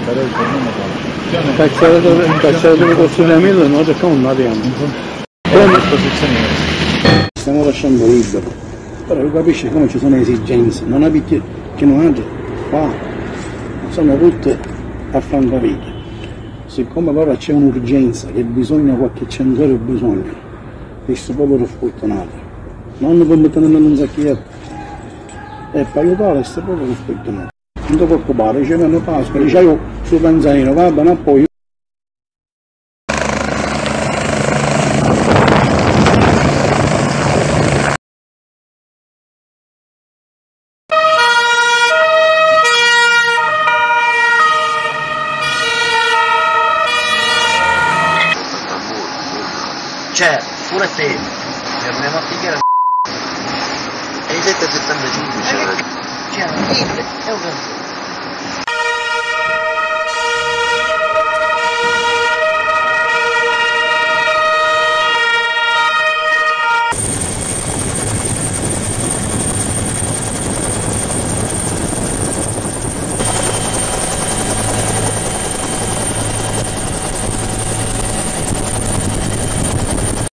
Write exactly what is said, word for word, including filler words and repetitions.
Cacciatore costruire a mille, noi cerchiamo un attimo. Stiamo lasciando libero, però lo capisci come ci sono esigenze, non abiti che non hanno qua, sono tutte a francavita. Siccome però c'è un'urgenza, che bisogna qualche centro bisogno, questo povero sfortunato, non come tenere un sacchetto, e per aiutare questo povero sfortunato. Non ti preoccupare, ci vanno Pasqua, dice io sul panzanino, va bene, poi cioè, pure te, se andiamo a pigliare e i sette e settantacinque c'era. C'era, è un